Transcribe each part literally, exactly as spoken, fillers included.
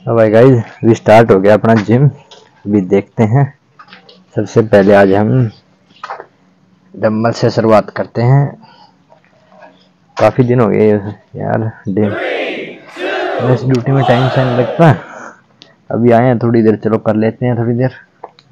तो भाई गाइस अभी स्टार्ट हो गया अपना जिम। अभी देखते हैं। सबसे पहले आज हम डंबल से शुरुआत करते हैं। काफी दिन हो गए यार दिन मैं इस ड्यूटी में टाइम से नहीं लगता। अभी आए हैं थोड़ी देर, चलो कर लेते हैं थोड़ी देर।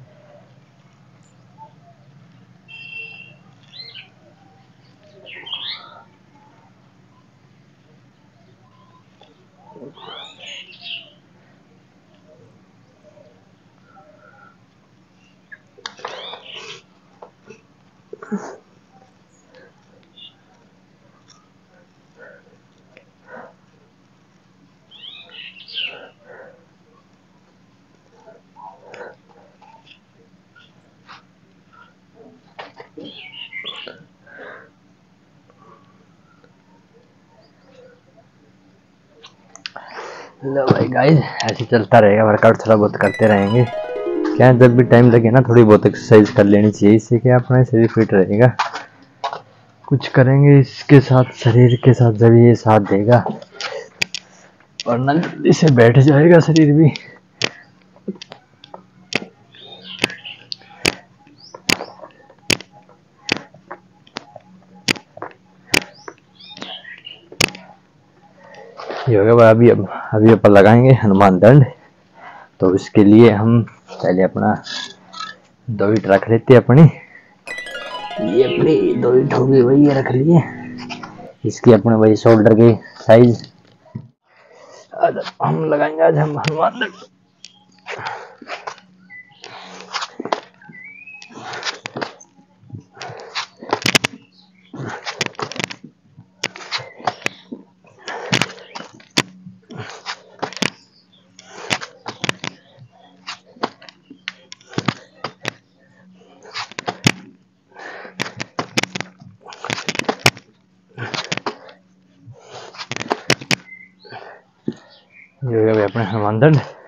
लो भाई गाइस ऐसे चलता रहेगा, वर्कआउट थोड़ा बहुत करते रहेंगे। क्या जब भी टाइम लगे ना थोड़ी बहुत एक्सरसाइज कर लेनी चाहिए, इससे क्या अपना शरीर फिट रहेगा। कुछ करेंगे इसके साथ, शरीर के साथ जब ये साथ देगा, वरना जल्दी से बैठ जाएगा शरीर भी। योगा अभी अभी अपन लगाएंगे हनुमान दंड। तो इसके लिए हम पहले अपना दो ईट रख लेते हैं अपनी। ये अपनी दो ईट होगी वही ये रख लिए। इसकी अपने वही शोल्डर की साइज आज हम लगाएंगे। आज हम हनुमान दंड। ये हो गया अपने हनुमान दंड।